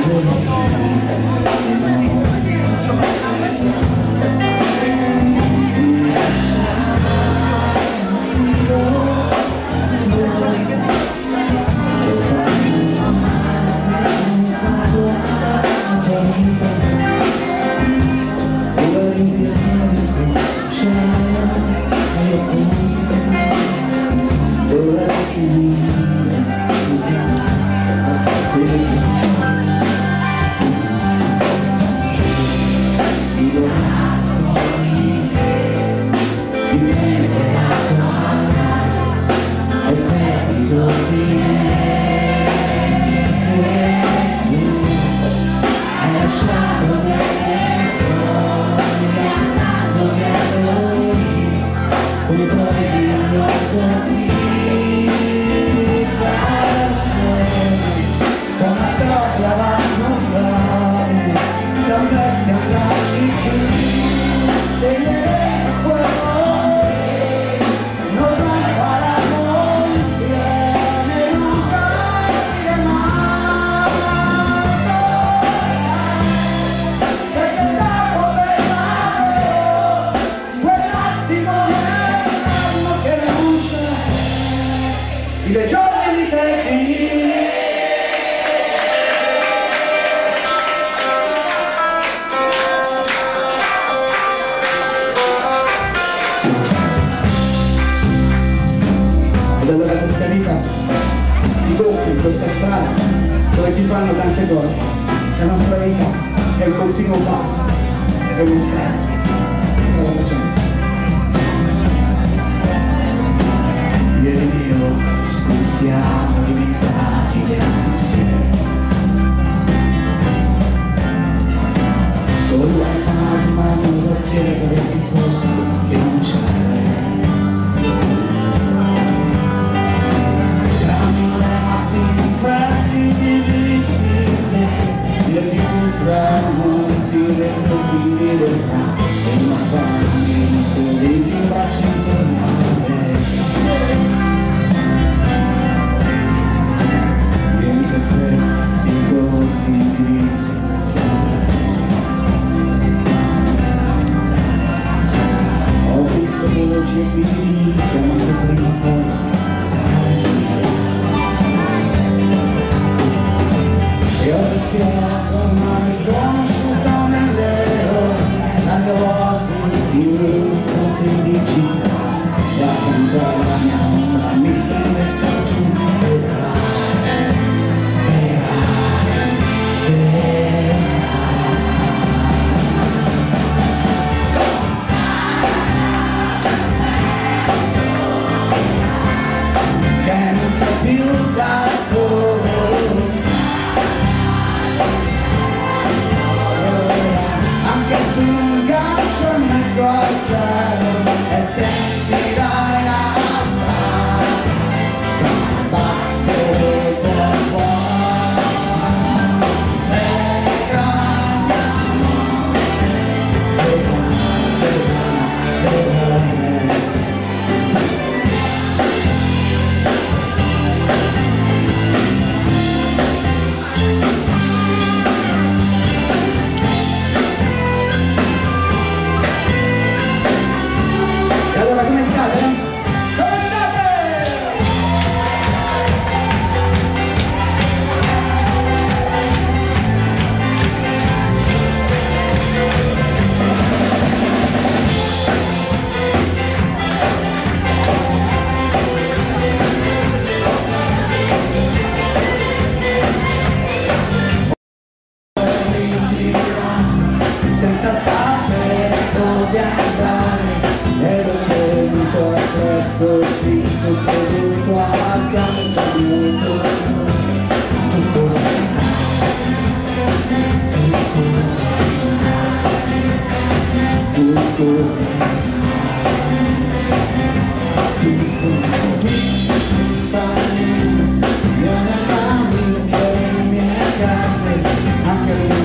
I giorni di te. Ed allora questa vita si compie in questa strada dove si fanno tante cose. La nostra vita è un continuo fatto, è uno scherzo. Ieri io siamo diventati insieme con la fantasma non chiedere di posto che non c'è le mattine freschi di vite e più tramonti le profili del campo e una famiglia sorrisi in braccio intorno a me. Ho visto voci e figli chiamando prima o poi e ho rischiato una sconosciuta nell'ero dando occhi di un fronte di città e accanto alla mia ombra mi sono detto tu senza sapere dove andare ed ho ceduto attraverso Cristo creduto al cambiamento tutto anche